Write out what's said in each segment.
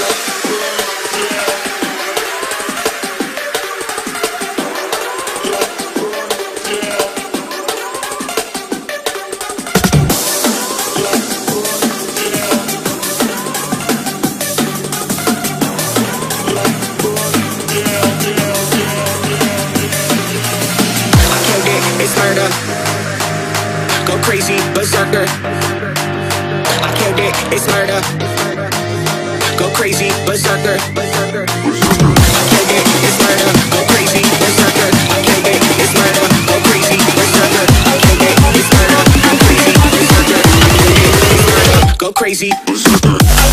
crazy berserker. I killed it, it's murder. Go crazy berserker. I killed it, it's murder. Go crazy berserker. I killed it, it's murder. Go crazy berserker. I killed it, it's murder. Go crazy berserker. I killed it, it's murder. Go crazy berserker.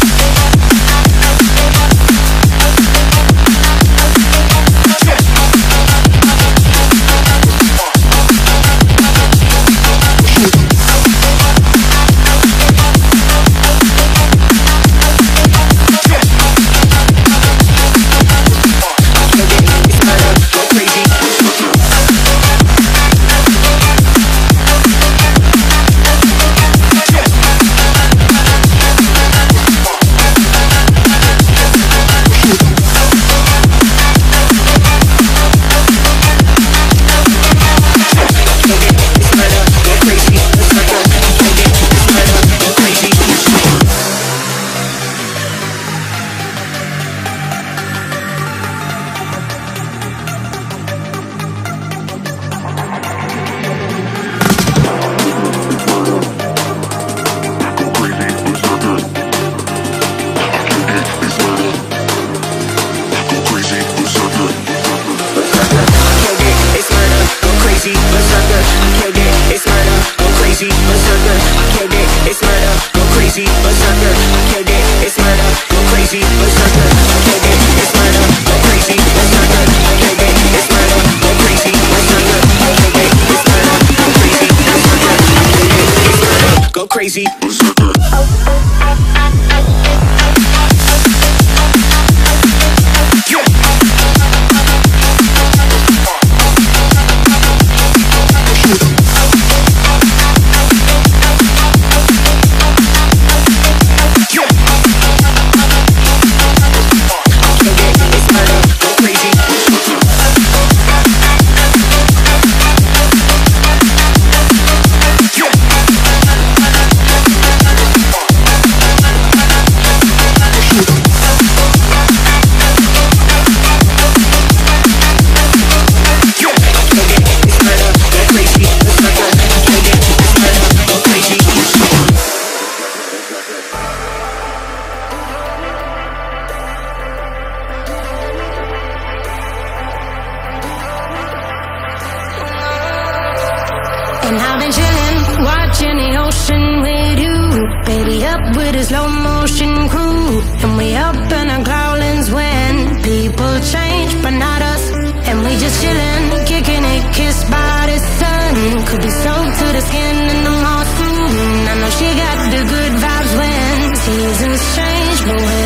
Crazy berserker. And I've been chillin', watching the ocean with you. Baby, up with a slow motion crew. And we up in our growlings when people change, but not us. And we just chillin', kicking it, kissed by the sun. Could be soaked to the skin in the moss. I know she got the good vibes when seasons change, but when